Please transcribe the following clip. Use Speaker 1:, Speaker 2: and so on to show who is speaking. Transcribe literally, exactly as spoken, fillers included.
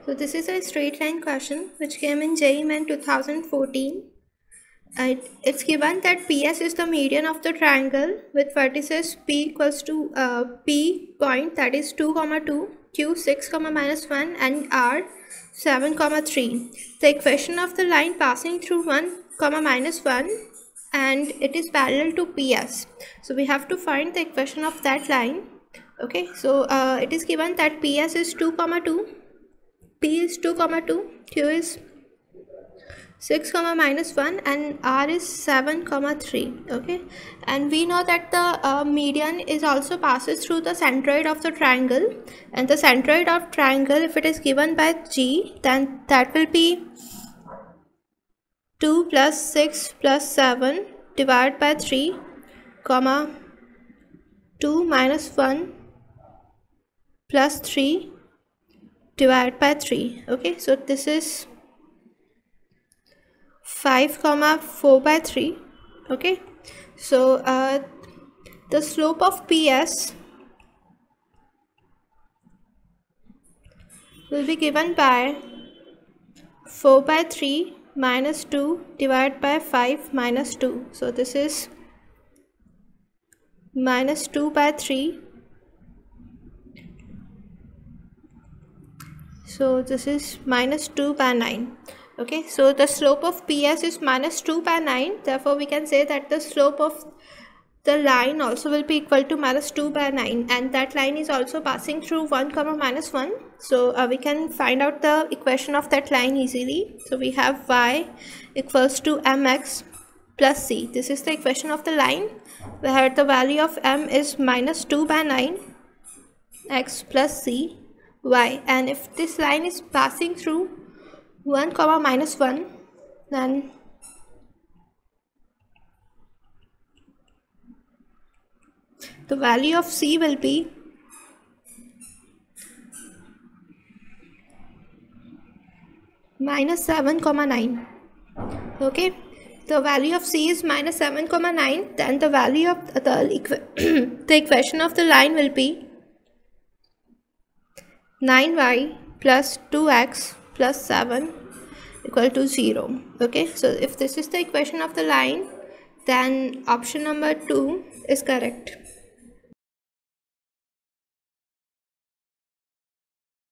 Speaker 1: So this is a straight line question which came in J E E Main two thousand fourteen. Uh, it's given that P S is the median of the triangle with vertices P equals to uh, P point, that is two comma two, Q six comma minus one, and R seven comma three. The equation of the line passing through one comma minus one, and it is parallel to P S. So we have to find the equation of that line. Okay, so uh, it is given that P S is two comma two, P is two comma two, Q is six comma minus one, and R is seven comma three. Okay, and we know that the uh, median is also passes through the centroid of the triangle, and the centroid of triangle, if it is given by G, then that will be two plus six plus seven divided by three comma two minus one plus three divided by three. Okay, so this is five comma four by three. Okay, so uh, the slope of P S will be given by four by three minus two divided by five minus two. So this is minus two by three. So this is minus two by nine. Okay, so the slope of P S is minus two by nine. Therefore, we can say that the slope of the line also will be equal to minus two by nine, and that line is also passing through one comma minus one. So uh, we can find out the equation of that line easily. So we have y equals to mx plus c. This is the equation of the line where the value of m is minus two by nine, x plus c, y, and if this line is passing through one comma minus one, then the value of c will be minus seven comma nine. Okay, the value of c is minus seven comma nine, then the value of the equa the equation of the line will be nine y plus two x plus seven equal to zero. Okay, so if this is the equation of the line, then option number two is correct.